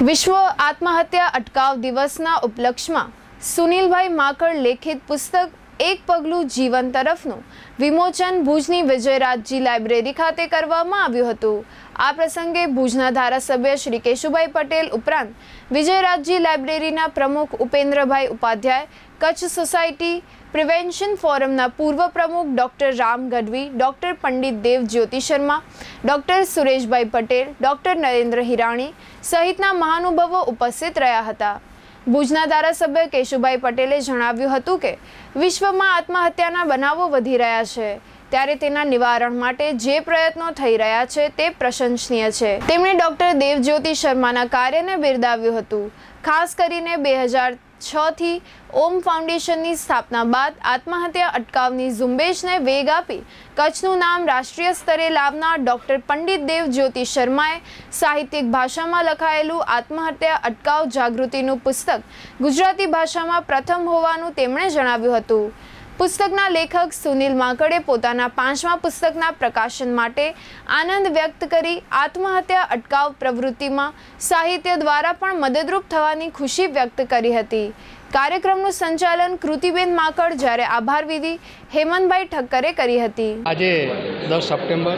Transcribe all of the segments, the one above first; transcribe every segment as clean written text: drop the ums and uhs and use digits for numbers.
વિશ્વ આત્મહત્યા અટકાવ દિવસના ઉપલક્ષમાં સુનિલભાઈ માકડ લેખિત પુસ્તક એક પગલું જીવન તરફનું વિમોચન ભુજની વિજયરાજજી લાઇબ્રેરી ખાતે કરવામાં આવ્યું હતું। આ પ્રસંગે ભુજના ધારાસભ્ય શ્રી કેશુભાઈ પટેલ ઉપરાંત વિજયરાજજી લાઇબ્રેરીના પ્રમુખ ઉપેન્દ્રભાઈ ઉપાધ્યાય, કચ્છ સોસાયટી પ્રિવેન્શન ફોરમના પૂર્વ પ્રમુખ doctor Ram Gadhvi, doctor Pandit Dev Jyoti Sharma, doctor Sureshbhai Patel, doctor Narendra Hirani સહિતના મહાનુભાવો ઉપસ્થિત રહ્યા હતા। ભુજના ધારાસભ્ય કેશુભાઈ પટેલે જણાવ્યું હતું કે વિશ્વમાં આત્મહત્યાના બનાવો વધી રહ્યા છે, ત્યારે તેના નિવારણ માટે જે પ્રયત્નો થઈ રહ્યા છે તે પ્રશંસનીય છે। તેમણે ડૉક્ટર દેવ જ્યોતિ શર્માના કાર્યને બિરદાવ્યું હતું। ખાસ કરીને 2006થી ઓમ ફાઉન્ડેશનની સ્થાપના બાદ આત્મહત્યા અટકાવની ઝુંબેશને વેગ આપી કચ્છનું નામ રાષ્ટ્રીય સ્તરે લાવનાર ડૉક્ટર પંડિત દેવ જ્યોતિ શર્માએ સાહિત્યિક ભાષામાં લખાયેલું આત્મહત્યા અટકાવ જાગૃતિનું પુસ્તક ગુજરાતી ભાષામાં પ્રથમ હોવાનું તેમણે જણાવ્યું હતું। પુસ્તકના લેખક સુનિલ માકડે પોતાના 5મા પુસ્તકના પ્રકાશન માટે આનંદ વ્યક્ત કરી આત્મહત્યા અટકાવ પ્રવૃત્તિમાં સાહિત્ય દ્વારા પણ મદદરૂપ થવાની ખુશી વ્યક્ત કરી હતી। કાર્યક્રમનું સંચાલન કૃતિબેન માકડ જ્યારે આભાર વિધિ હેમંતભાઈ ઠક્કરે કરી હતી। આજે 10 સપ્ટેમ્બર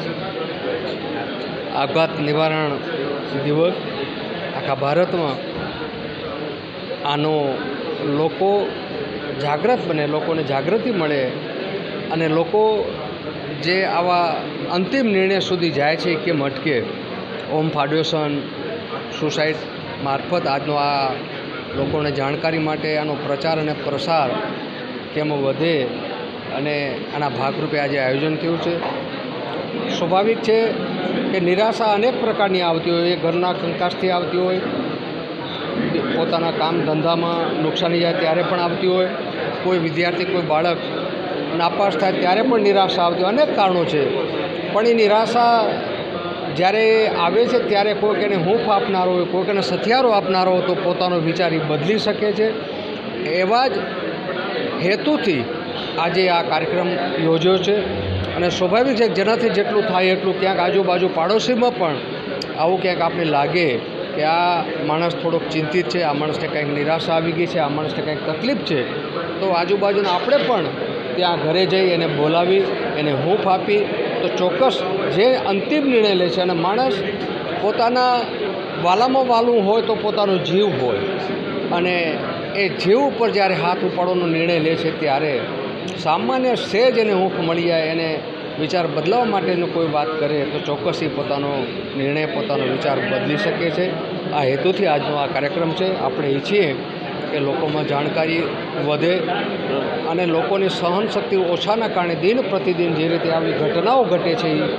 આપઘાત નિવારણ દિવસ આખા ભારતમાં આનો લોકો જાગૃત બને, લોકોને જાગૃતિ મળે અને લોકો જે આવા અંતિમ નિર્ણય સુધી જાય છે કેમ અટકે, ઓમ ફાઉન્ડેશન સુસાઇડ મારફત આજનો આ લોકોને જાણકારી માટે આનો પ્રચાર અને પ્રસાર કેમ વધે અને આના ભાગરૂપે આજે આયોજન થયું છે। સ્વાભાવિક છે કે નિરાશા અનેક પ્રકારની આવતી હોય, ઘરના કંકાસથી આવતી હોય, પોતાના કામ ધંધામાં નુકસાની જાય ત્યારે પણ આવતી હોય, કોઈ વિદ્યાર્થી કોઈ બાળક નાપાસ થાય ત્યારે પણ નિરાશા આવતી હોય, અનેક કારણો છે। પણ એ નિરાશા જ્યારે આવે છે ત્યારે કોઈક એને હૂંફ આપનારો હોય, કોઈક એને સથિયારો આપનારો હોય તો પોતાનો વિચાર એ બદલી શકે છે। એવા જ હેતુથી આજે આ કાર્યક્રમ યોજ્યો છે અને સ્વાભાવિક છે જેનાથી જેટલું થાય એટલું ક્યાંક આજુબાજુ પાડોશીમાં પણ આવું ક્યાંક આપણે લાગે કે આ માણસ થોડોક ચિંતિત છે, આ માણસને કંઈક નિરાશા આવી ગઈ છે, આ માણસને કંઈક તકલીફ છે, તો આજુબાજુના આપણે પણ ત્યાં ઘરે જઈ એને બોલાવી, એને હૂંફ આપી તો ચોક્કસ જે અંતિમ નિર્ણય લે છે અને માણસ પોતાના વાલામાં વાલું હોય તો પોતાનો જીવ હોય અને એ જીવ ઉપર જ્યારે હાથ ઉપાડવાનો નિર્ણય લે છે ત્યારે સામાન્ય સહેજ એને હૂંફ મળી જાય, એને વિચાર બદલાવવા માટેનો કોઈ વાત કરે તો ચોક્કસ એ પોતાનો નિર્ણય, પોતાનો વિચાર બદલી શકે છે। આ હેતુથી આજનો આ કાર્યક્રમ છે। આપણે ઈચ્છીએ કે લોકોમાં જાણકારી વધે અને લોકોની સહનશક્તિ ઓછાના કારણે દિન પ્રતિદિન જે રીતે આવી ઘટનાઓ ઘટે છે એ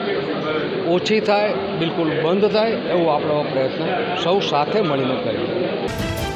ઓછી થાય, બિલકુલ બંધ થાય, એવો આપણો પ્રયત્ન સૌ સાથે મળીને કરીએ।